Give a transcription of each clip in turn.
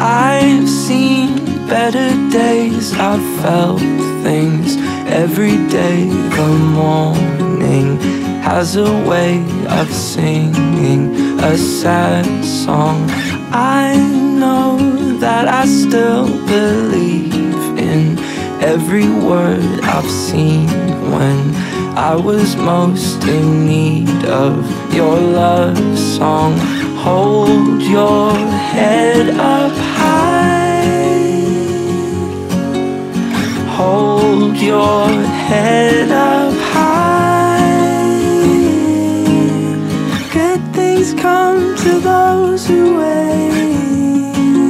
I've seen better days, I've felt things every day. The morning has a way of singing a sad song. I know that I still believe in every word I've seen when I was most in need of your love song. Hold your head up high, hold your head up high. Good things come to those who wait.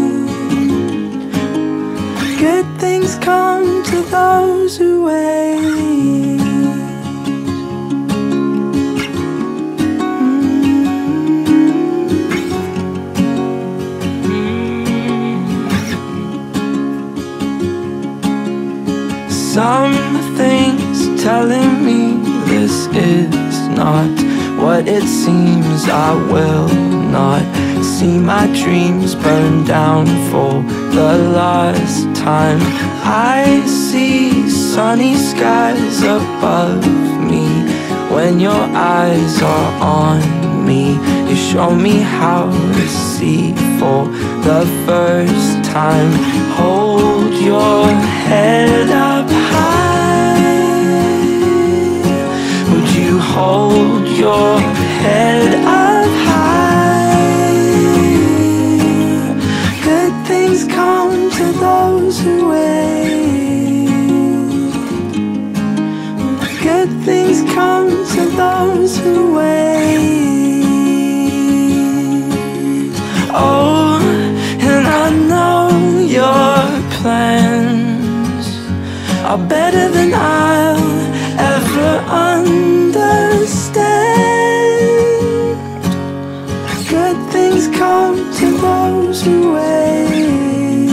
Good things come to those who wait. Something's telling me this is not what it seems. I will not see my dreams burn down for the last time. I see sunny skies above me when your eyes are on me. You show me how to see for the first time. Hold your head up high. Would you hold your head up high? Good things come to those who wait. Good things come to those who wait. Oh, and I know your plans are better than I'll ever understand. Good things come to those who wait.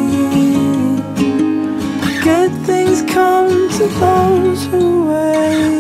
Good things come to those who wait.